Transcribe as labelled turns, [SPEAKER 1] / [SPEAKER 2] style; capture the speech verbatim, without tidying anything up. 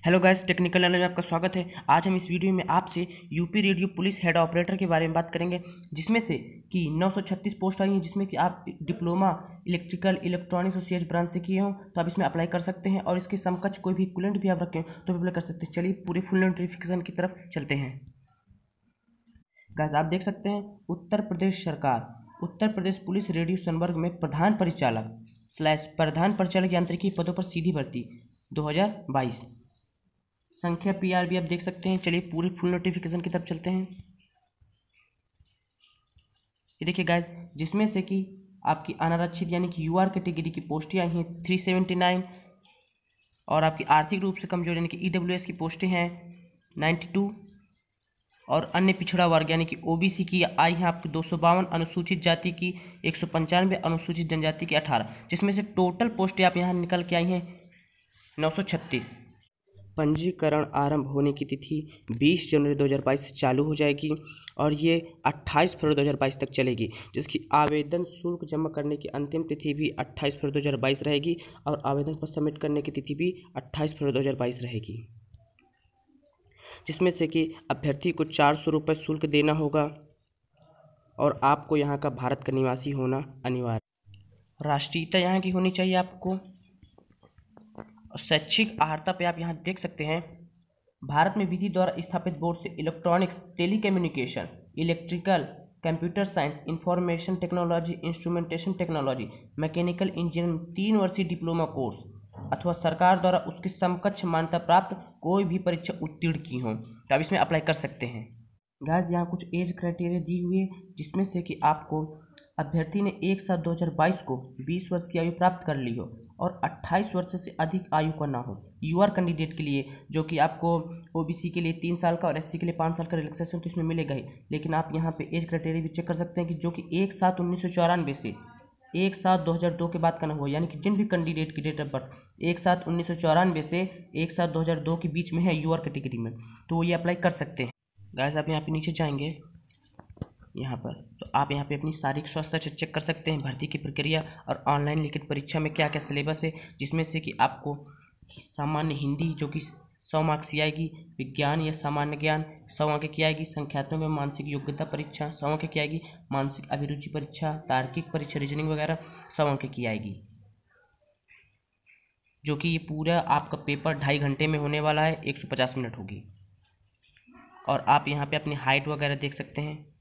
[SPEAKER 1] Hello guys, technical knowledge में आपका स्वागत है। आज हम इस वीडियो में आपसे UP radio police head operator के बारे में बात करेंगे, जिसमें से कि नौ सौ छत्तीस पोस्ट आई हैं, जिसमें कि आप डिप्लोमा इलेक्ट्रिकल इलेक्ट्रॉनिक्स और सीएच ब्रांच से किए हों तो आप इसमें अप्लाई कर सकते हैं, और इसके समकक्ष कोई भी इक्विवेलेंट भी आप रखें तो भी अप्लाई कर सकते हैं। चलिए पूरे फुल नोटिफिकेशन की तरफ चलते हैं। गाइस आप देख सकते हैं, उत्तर प्रदेश सरकार उत्तर प्रदेश पुलिस रेडियो संवर्ग में प्रधान परिचालक स्लैश प्रधान परिचालक यांत्रिकी पदों पर सीधी भर्ती दो हज़ार बाईस। संख्या पी आर भी आप देख सकते हैं। चलिए पूरे फुल नोटिफिकेशन की तरफ चलते हैं। ये देखिए गाइस, जिसमें से कि आपकी अनारक्षित यानी कि यूआर कैटेगरी की पोस्टें आई हैं तीन सौ उन्यासी, और आपकी आर्थिक रूप से कमजोर यानी कि ईडब्ल्यूएस की पोस्टें हैं बानवे, और अन्य पिछड़ा वर्ग यानी कि ओबीसी की आई हैं आपकी दो सौ बावन, अनुसूचित जाति की एक सौ पंचानवे, अनुसूचित जनजाति की अठारह, जिसमें से टोटल पोस्टें आप यहाँ निकल के आई हैं नौ सौ छत्तीस। पंजीकरण आरंभ होने की तिथि बीस जनवरी दो हज़ार बाईस से चालू हो जाएगी, और ये अट्ठाईस फरवरी दो हज़ार बाईस तक चलेगी, जिसकी आवेदन शुल्क जमा करने की अंतिम तिथि भी अट्ठाईस फरवरी दो हज़ार बाईस रहेगी, और आवेदन पर सबमिट करने की तिथि भी अट्ठाईस फरवरी दो हज़ार बाईस रहेगी। जिसमें से कि अभ्यर्थी को चार सौ रुपये शुल्क देना होगा, और आपको यहाँ का भारत का निवासी होना अनिवार्य। राष्ट्रीयता यहाँ की होनी चाहिए आपको। शैक्षिक अर्हता पे आप यहाँ देख सकते हैं, भारत में विधि द्वारा स्थापित बोर्ड से electronics, telecommunication, electrical, computer science, information technology, instrumentation technology, mechanical engineering तीन वर्षीय डिप्लोमा कोर्स अथवा सरकार द्वारा उसके समकक्ष मान्यता प्राप्त कोई भी परीक्षा उत्तीर्ण की हो तो आप इसमें अप्लाई कर सकते हैं। गाइस यहाँ कुछ एज क्राइटेरिया दी हुई है, जिसमें से कि आपको अभ्यर्थी ने एक सात दो हज़ार बाईस को बीस वर्ष की आयु प्राप्त कर ली हो और अट्ठाईस वर्ष से अधिक आयु का ना हो। यूआर कैंडिडेट के लिए, जो कि आपको ओबीसी के लिए तीन साल का और एससी के लिए पाँच साल का रिलैक्सेशन तो इसमें मिलेगा ही, लेकिन आप यहाँ पे एज क्राइटेरिया भी चेक कर सकते हैं कि जो कि एक सात उन्नीस सौ चौरानवे से एक सात दो हज़ार दो के बाद का ना हो, यानी कि जिन भी कैंडिडेट की डेट ऑफ बर्थ एक सात उन्नीस सौ चौरानवे से एक सात दो हज़ार दो के बीच में है यूआर कैटेगरी में, तो वो ये अप्लाई कर सकते हैं। गाइस आप यहाँ पे नीचे जाएंगे यहाँ पर, तो आप यहाँ पे अपनी शारीरिक स्वास्थ्य चेक कर सकते हैं, भर्ती की प्रक्रिया और ऑनलाइन लिखित परीक्षा में क्या क्या सिलेबस है, जिसमें से कि आपको सामान्य हिंदी जो कि सौ मार्क्स की आएगी, विज्ञान या सामान्य ज्ञान सौ अंक की आएगी, संख्यात्मक में मानसिक योग्यता परीक्षा सौ अंक की आएगी, मानसिक अभिरुचि परीक्षा, तार्किक परीक्षा, रीजनिंग वगैरह सौ अंक की आएगी, जो कि ये पूरा आपका पेपर ढाई घंटे में होने वाला है, एक सौ पचास मिनट होगी। और आप यहाँ पे अपनी हाइट वगैरह देख सकते हैं।